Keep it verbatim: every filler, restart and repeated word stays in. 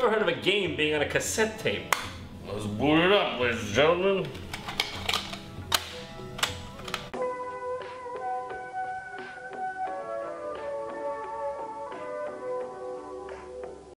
ever heard of a game being on a cassette tape? Let's boot it up, ladies and gentlemen.